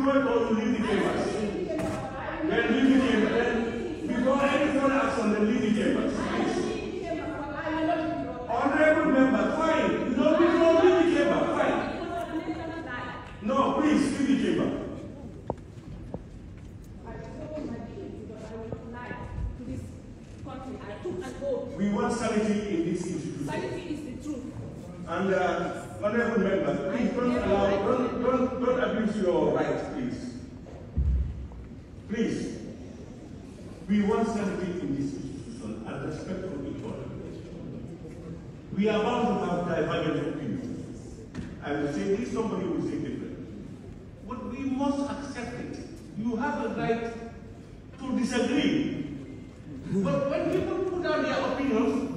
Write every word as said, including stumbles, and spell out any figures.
vote or you leave the chambers? Then leave the chambers. Then before any further action, then leave the chambers. Please. Honorable member, fine. You don't need to leave the chamber. Fine. No, please leave the chamber. We want sanity in this institution. Sanity is the truth. And uh, honorable member, please don't allow, don't, don't, don't abuse your rights, please. Please. We want sanity in this institution and respect for each other. We are bound to have divergent opinions. I will say this, somebody will say different. But we must accept it. You have a right to disagree. But when people put out their opinions,